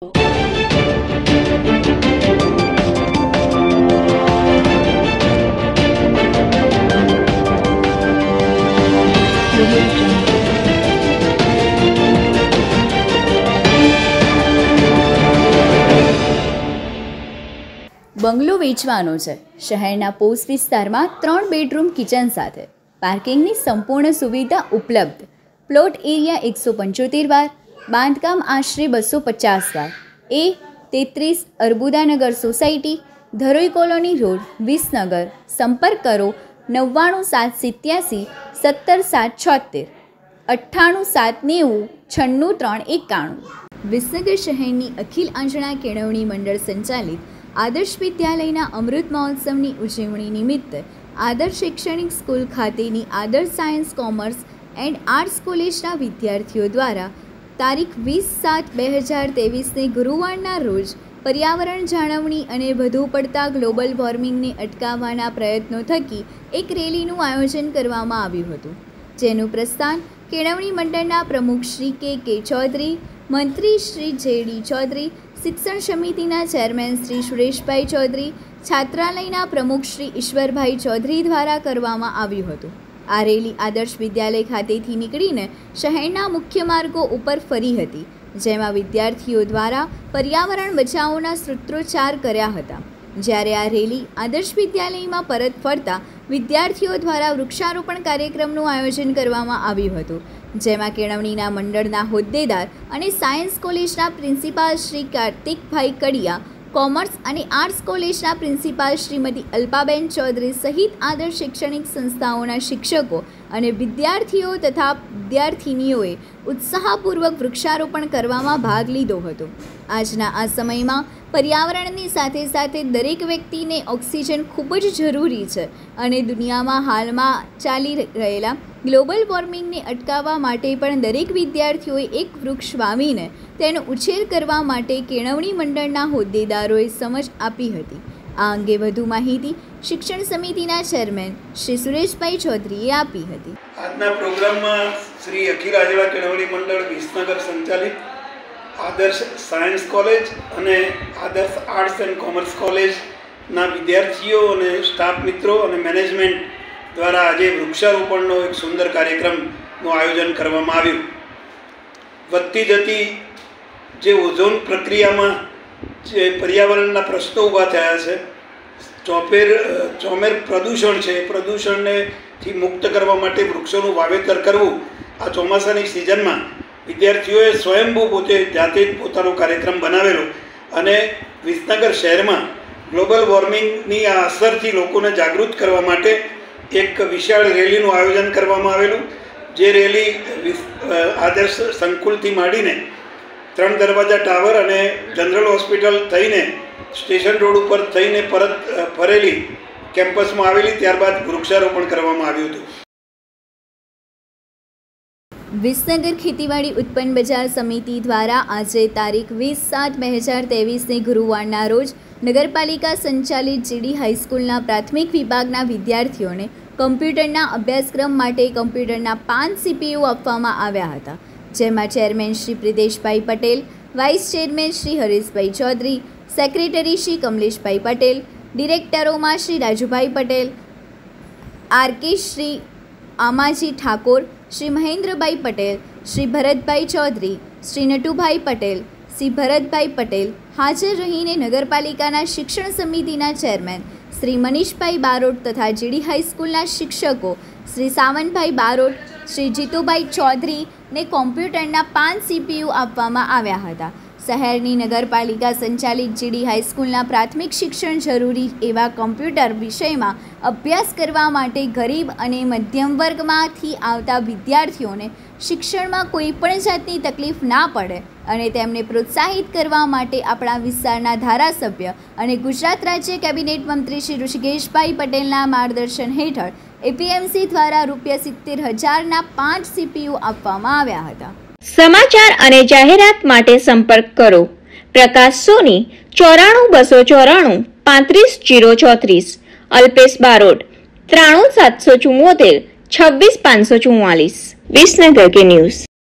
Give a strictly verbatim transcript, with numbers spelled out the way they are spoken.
બંગલો વેચવાનો છે. શહેરના પોસ્ટ વિસ્તારમાં ત્રણ બેડરૂમ કિચન સાથે પાર્કિંગની સંપૂર્ણ સુવિધા ઉપલબ્ધ. પ્લોટ એરિયા એકસો પંચોતેર વાર, બાંધકામ આશરે બસો પચાસ વાર. એ તેત્રીસ Arbudanagar society, Dharoi colony road, Visnagar. સંપર્ક કરો નવ્વાણું સાત સિત્યાસી સત્તર સાત છોતેર, અઠ્ઠાણું સાત નેવું છન્નું ત્રણ એકાણું. વિસનગર શહેરની અખિલ આંજણા કેળવણી મંડળ સંચાલિત આદર્શ વિદ્યાલયના અમૃત મહોત્સવની ઉજવણી નિમિત્તે આદર્શ શૈક્ષણિક સ્કૂલ ખાતેની આદર્શ સાયન્સ કોમર્સ એન્ડ આર્ટ્સ કોલેજના વિદ્યાર્થીઓ દ્વારા તારીખ વીસ સાત બે હજાર ત્રેવીસને ગુરુવારના રોજ પર્યાવરણ જાળવણી અને વધુ પડતા ગ્લોબલ વોર્મિંગને અટકાવવાના પ્રયત્નો થકી એક રેલીનું આયોજન કરવામાં આવ્યું હતું, જેનું પ્રસ્થાન કેળવણી મંડળના પ્રમુખ શ્રી કે કે ચૌધરી, મંત્રી શ્રી જે ડી ચૌધરી, શિક્ષણ સમિતિના ચેરમેન શ્રી સુરેશભાઈ ચૌધરી, છાત્રાલયના પ્રમુખ શ્રી ઈશ્વરભાઈ ચૌધરી દ્વારા કરવામાં આવ્યું હતું. આ રેલી આદર્શ વિદ્યાલય ખાતેથી નીકળીને શહેરના મુખ્ય માર્ગો ઉપર ફરી હતી, જેમાં વિદ્યાર્થીઓ દ્વારા પર્યાવરણ બચાવોના સૂત્રોચ્ચાર કર્યા હતા. જ્યારે આ રેલી આદર્શ વિદ્યાલયમાં પરત ફરતા વિદ્યાર્થીઓ દ્વારા વૃક્ષારોપણ કાર્યક્રમનું આયોજન કરવામાં આવ્યું હતું, જેમાં કેળવણીના મંડળના હોદ્દેદાર અને સાયન્સ કોલેજના પ્રિન્સિપાલ શ્રી કાર્તિકભાઈ કડિયા, કોમર્સ અને આર્ટ્સ કોલેજના પ્રિન્સિપાલ શ્રીમતી અલ્પાબેન ચૌધરી સહિત આદર્શ શૈક્ષણિક સંસ્થાઓના શિક્ષકો અને વિદ્યાર્થીઓ તથા વિદ્યાર્થિનીઓએ ઉત્સાહપૂર્વક વૃક્ષારોપણ કરવામાં ભાગ લીધો હતો. આજના આ સમયમાં પર્યાવરણની સાથે સાથે દરેક વ્યક્તિને ઓક્સિજન ખૂબ જ જરૂરી છે અને દુનિયામાં હાલમાં ચાલી રહેલા ગ્લોબલ વોર્મિંગને અટકાવવા માટે પણ દરેક વિદ્યાર્થીઓએ એક વૃક્ષ વાવીને તેનો ઉછેર કરવા માટે કેળવણી મંડળના હોદ્દેદારોએ સમજ આપી હતી. આ અંગે વધુ માહિતી શિક્ષણ સમિતિના ચેરમેન શ્રી સુરેશભાઈ ચૌધરીએ આપી હતી. આજના પ્રોગ્રામમાં શ્રી અખિલ આંજણા કેળવણી મંડળ વિસનગર સંચાલિત આદર્શ સાયન્સ કોલેજ અને આદર્શ આર્ટ્સ એન્ડ કોમર્સ કોલેજના વિદ્યાર્થીઓ અને સ્ટાફ મિત્રો અને મેનેજમેન્ટ દ્વારા આજે વૃક્ષારોપણનો એક સુંદર કાર્યક્રમનું આયોજન કરવામાં આવ્યું. વધતી જતી જે ઓઝોન પ્રક્રિયામાં જે પર્યાવરણના પ્રશ્નો ઊભા થયા છે, ચોપેર ચોમેર પ્રદૂષણ છે, એ પ્રદૂષણનેથી મુક્ત કરવા માટે વૃક્ષોનું વાવેતર કરવું આ ચોમાસાની સિઝનમાં વિદ્યાર્થીઓએ સ્વયંભૂ પોતે જાતે જ પોતાનો કાર્યક્રમ બનાવેલો અને વિસનગર શહેરમાં ગ્લોબલ વોર્મિંગની આ અસરથી લોકોને જાગૃત કરવા માટે એક વિશાળ રેલીનું આયોજન કરવામાં આવેલું. જે રેલી આદર્શ સંકુલથી માંડીને ત્રણ દરવાજા ટાવર અને જનરલ હોસ્પિટલ થઈને સ્ટેશન રોડ ઉપર થઈને પરત ફરેલી કેમ્પસમાં આવેલી, ત્યારબાદ વૃક્ષારોપણ કરવામાં આવ્યું હતું. વિસનગર ખેતીવાડી ઉત્પન્ન બજાર સમિતિ દ્વારા આજે તારીખ વીસ સાત બે હજાર ત્રેવીસને ગુરુવારના રોજ નગરપાલિકા સંચાલિત જીડી હાઈસ્કૂલના પ્રાથમિક વિભાગના વિદ્યાર્થીઓને કમ્પ્યુટરના અભ્યાસક્રમ માટે કમ્પ્યુટરના પાંચ સીપીયુ આપવામાં આવ્યા હતા, જેમાં chairman Shri Priteshbhai Patel, vice chairman Shri Hareshbhai Chaudhary, secretary Shri Kamleshbhai Patel, ડિરેક્ટરોમાં શ્રી રાજુભાઈ પટેલ, આરકે શ્રી આમાજી ઠાકોર, શ્રી મહેન્દ્રભાઈ પટેલ, શ્રી ભરતભાઈ ચૌધરી, શ્રી નટુભાઈ પટેલ, શ્રી ભરતભાઈ પટેલ હાજર રહીને નગરપાલિકાના શિક્ષણ સમિતિના ચેરમેન શ્રી મનીષભાઈ બારોટ તથા જીડી હાઈસ્કૂલના શિક્ષકો શ્રી સાવનભાઈ બારોટ, શ્રી જીતુભાઈ ચૌધરીને કોમ્પ્યુટરના પાંચ સીપીયુ આપવામાં આવ્યા હતા. શહેરની નગરપાલિકા સંચાલિત જીડી હાઈસ્કૂલના પ્રાથમિક શિક્ષણ જરૂરી એવા કમ્પ્યુટર વિષયમાં અભ્યાસ કરવા માટે ગરીબ અને મધ્યમ વર્ગમાંથી આવતા વિદ્યાર્થીઓને શિક્ષણમાં કોઈપણ જાતની તકલીફ ના પડે અને તેમને પ્રોત્સાહિત કરવા માટે આપણા વિસ્તારના ધારાસભ્ય અને ગુજરાત રાજ્ય કેબિનેટ મંત્રી શ્રી ઋષિકેશભાઈ પટેલના માર્ગદર્શન હેઠળ એપીએમસી દ્વારા રૂપિયા સિત્તેર હજારના પાંચ સીપીયુ આપવામાં આવ્યા હતા. સમાચાર અને જાહેરાત માટે સંપર્ક કરો પ્રકાશ સોની ચોરાણું બસો ચોરાણું પાંત્રીસ જીરો ચોત્રીસ, અલ્પેશ બારોટ ત્રાણું સાતસો ચુમ્મોતેર છવ્વીસ પાંચસો ચુમ્માલીસ. વિસનગર કે ન્યૂઝ.